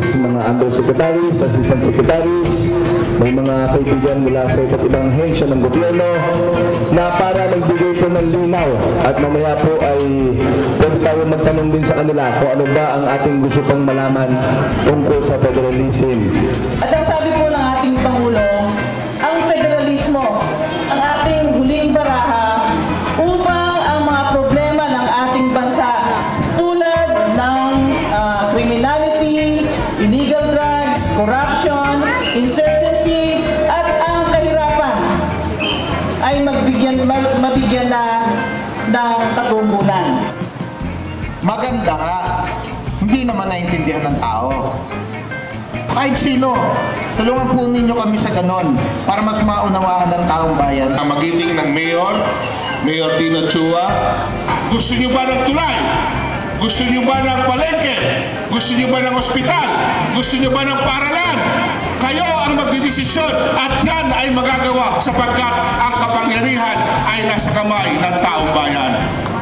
secretaries, mga undersecretaries, assistant secretaries, may mga kaibigan mula sa iba't ibang hensya ng gobyerno na para magbigay po ng linaw at mamaya po ay pwede tayo magtanong din sa kanila kung ano ba ang ating gusto pang malaman tungkol sa federalism. At ang sabi po ng ating Pangulo, ang federalismo, ang ating huling baraha upang ang mga problema ng ating bansa tulad ng criminality, illegal drugs, corruption, insurgency, at ang kahirapan ay mabigyan na ng katugunan. Maganda nga, hindi naman naintindihan ng tao. Kahit sino, tulungan po ninyo kami sa ganon para mas maunawaan ng taong bayan. Magiting ng Mayor Dino Chua, gusto nyo ba ng tulay? Gusto nyo ba ng palengke? Gusto nyo ba ng ospital? Gusto nyo ba ng paaralan? Kayo ang magdidesisyon at yan ay magagawa sapagkat ang kapangyarihan ay nasa kamay ng taong bayan.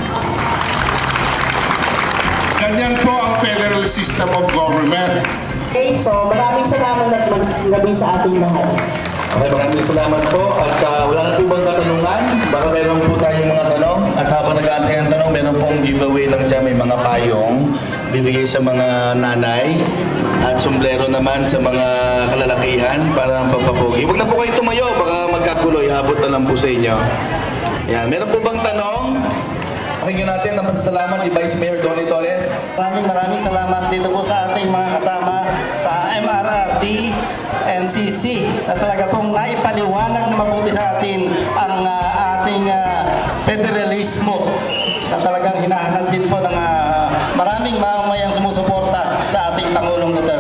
Ganyan po ang federal system of government. Okay, so maraming salamat at maggabi sa ating lahat. Okay, maraming salamat po at wala na po bang katanungan? Baka meron po tayong mga tanong at habang nag-aantay ng tanong, meron pong giveaway lang dyan, may mga payong bibigay sa mga nanay at sombrero naman sa mga kalalakihan para pampapogi. Huwag na po kayo tumayo, baka magkaguloy, abot na lang po sa inyo. Yan, meron po bang tanong? Pakinggan natin ang pasasalamat ni Vice Mayor Donnie Torres. Maraming salamat dito po sa ating mga kasama sa MRRT, NCC na talaga pong naipaliwanag na mabuti sa atin ang ating federalismo na talagang hinahanap din po ng maraming mamamayang sumusuporta sa ating Pangulong Duterte.